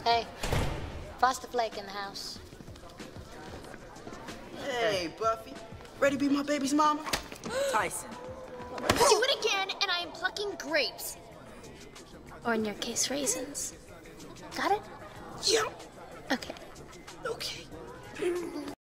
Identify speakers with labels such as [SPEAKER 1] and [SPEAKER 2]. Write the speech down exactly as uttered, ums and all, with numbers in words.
[SPEAKER 1] Hey, Frosted Flake in the house.
[SPEAKER 2] Hey, Buffy. Ready to be my baby's mama?
[SPEAKER 3] Tyson.
[SPEAKER 4] Do it again, and I am plucking grapes.
[SPEAKER 1] Or in your case, raisins. Got it?
[SPEAKER 2] Yeah.
[SPEAKER 1] Okay.
[SPEAKER 2] Okay.